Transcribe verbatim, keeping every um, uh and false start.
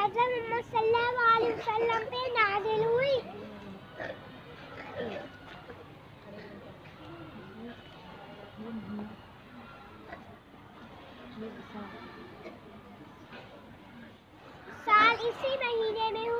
हज़रत मोहम्मद सल्लल्लाहु अलैहि वसल्लम पे नाज़िल हुई। साल इसी महीने में